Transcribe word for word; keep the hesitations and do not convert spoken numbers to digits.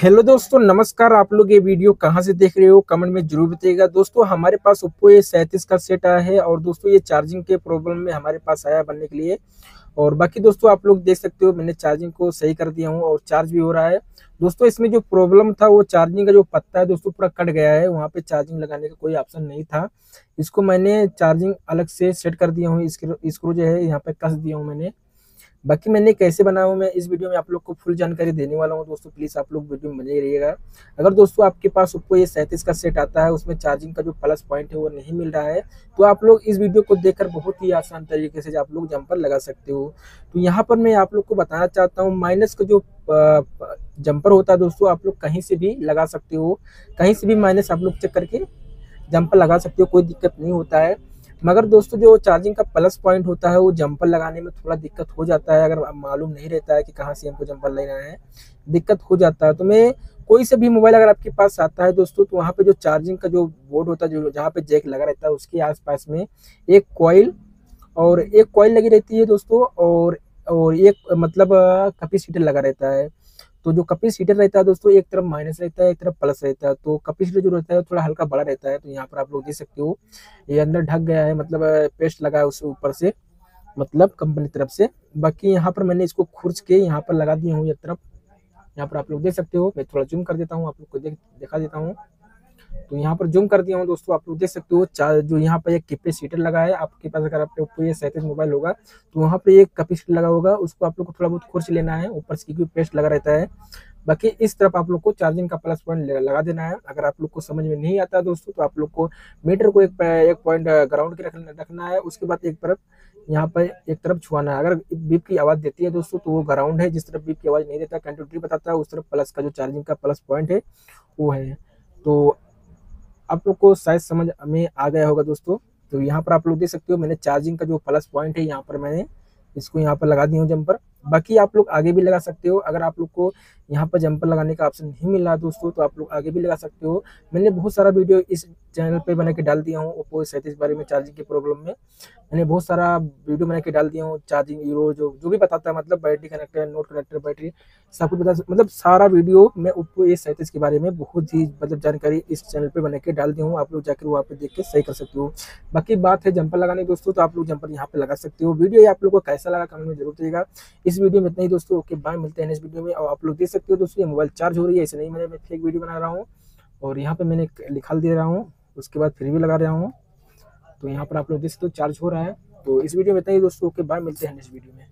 Hello दोस्तों, नमस्कार। आप लोग ये वीडियो कहाँ से देख रहे हो कमेंट में जरूर बताइएगा। दोस्तों हमारे पास ओप्पो ए सैंतीस का सेट आया है और दोस्तों ये चार्जिंग के प्रॉब्लम में हमारे पास आया बनने के लिए। और बाकी दोस्तों आप लोग देख सकते हो मैंने चार्जिंग को सही कर दिया हूँ और चार्ज भी हो रहा है। दोस्तों इसमें जो प्रॉब्लम था वो चार्जिंग का जो पत्ता है दोस्तों पूरा कट गया है, वहाँ पे चार्जिंग लगाने का कोई ऑप्शन नहीं था। इसको मैंने चार्जिंग अलग से सेट कर दिया हूँ, स्क्रू जो है यहाँ पे कस दिया हूँ मैंने। बाकी मैंने कैसे बनाया हूँ मैं इस वीडियो में आप लोग को फुल जानकारी देने वाला हूँ। दोस्तों प्लीज़ आप लोग वीडियो में बने रहिएगा। अगर दोस्तों आपके पास ओप्पो ए सैंतीस का सेट आता है उसमें चार्जिंग का जो प्लस पॉइंट है वो नहीं मिल रहा है, तो आप लोग इस वीडियो को देखकर बहुत ही आसान तरीके से आप लोग जंपर लगा सकते हो। तो यहाँ पर मैं आप लोग को बताना चाहता हूँ माइनस का जो जंपर होता है दोस्तों आप लोग कहीं से भी लगा सकते हो, कहीं से भी माइनस आप लोग चेक करके जंपर लगा सकते हो, कोई दिक्कत नहीं होता है। मगर दोस्तों जो चार्जिंग का प्लस पॉइंट होता है वो जंपर लगाने में थोड़ा दिक्कत हो जाता है। अगर मालूम नहीं रहता है कि कहाँ से हमको जंपर लेना है, दिक्कत हो जाता है। तो मैं कोई से भी मोबाइल अगर आपके पास आता है दोस्तों तो वहाँ पे जो चार्जिंग का जो बोर्ड होता है, जो जहाँ पे जैक लगा रहता है उसके आसपास में एक कॉइल और एक कॉइल लगी रहती है दोस्तों, और और एक मतलब कैपेसिटर लगा रहता है। तो जो कैपेसिटर रहता है दोस्तों एक तरफ माइनस रहता है एक तरफ प्लस रहता है, तो कैपेसिटर जो रहता है थोड़ा हल्का बड़ा रहता है। तो यहाँ पर आप लोग देख सकते हो ये अंदर ढक गया है, मतलब पेस्ट लगा है उसके ऊपर से, मतलब कंपनी तरफ से। बाकी यहाँ पर मैंने इसको खुर्च के यहाँ पर लगा दिया हूँ एक तरफ। यहाँ पर आप लोग देख सकते हो, मैं थोड़ा जूम कर देता हूँ आप लोग को देख दिखा देता हूँ। तो यहाँ पर जूम कर दिया हूँ दोस्तों, आप लोग देख सकते हो चार जो यहाँ पर एक कैपेसिटर लगा है। आपके पास अगर आपके ओप्पो ए सैंतीस मोबाइल होगा तो वहाँ पे एक कैपेसिटर लगा होगा, उसको आप लोग को थोड़ा बहुत खुर्च लेना है ऊपर से, क्योंकि पेस्ट लगा रहता है। बाकी इस तरफ आप लोग को चार्जिंग का प्लस पॉइंट लगा देना है। अगर आप लोग को समझ में नहीं आता दोस्तों तो आप लोग को मीटर को एक एक पॉइंट ग्राउंड के रखना रखना है, उसके बाद एक तरफ यहाँ पर एक तरफ छुआना है। अगर बीप की आवाज़ देती है दोस्तों तो वो ग्राउंड है, जिस तरफ बीप की आवाज़ नहीं देता कंटिन्यूटी बताता है उस तरफ प्लस का जो चार्जिंग का प्लस पॉइंट है वो है। तो आप लोग को शायद समझ में आ गया होगा दोस्तों। तो यहाँ पर आप लोग देख सकते हो मैंने चार्जिंग का जो प्लस पॉइंट है यहाँ पर मैंने इसको यहाँ पर लगा दी हूँ जंपर। बाकी आप लोग आगे भी लगा सकते हो। अगर आप लोग को यहाँ पर जंपर लगाने का ऑप्शन नहीं मिल रहा दोस्तों तो आप लोग आगे भी लगा सकते हो। मैंने बहुत सारा वीडियो इस चैनल पे बना के डाल दिया हूँ ओप्पो ए सैंतीस बारे में, चार्जिंग के प्रॉब्लम में मैंने बहुत सारा वीडियो बना के डाल दिया हूँ। चार्जिंग यूरो जो जो भी बताता है, मतलब battery connector, note connector, battery सब कुछ बता, मतलब सारा वीडियो मैं ओप्पो ए सैंतीस के बारे में बहुत ही मतलब जानकारी इस चैनल पे बना के डाल दी हूँ। आप लोग जाकर वहाँ पे देख के सही कर सकते हो। बाकी बात है जंपर लगाने दोस्तों, तो आप लोग जंपर यहाँ पे लगा सकते हो। वीडियो आप लोग को कैसा लगा कमेंट में जरूर बताइएगा। इस वीडियो में इतना ही दोस्तों, ओके बाय, मिलते हैं नेक्स्ट वीडियो में। और आप लोग देख सकते हो दोस्तों ये मोबाइल चार्ज हो रही है, ऐसे नहीं मैंने फेक वीडियो बना रहा हूँ। और यहाँ पे मैंने लिखा दे रहा हूँ, उसके बाद फिर भी लगा रहा हूँ। तो यहाँ पर आप लोग देख सकते हो चार्ज हो रहा है। तो इस वीडियो में इतना ही दोस्तों, ओके बाय, मिलते हैं नेक्स्ट वीडियो में।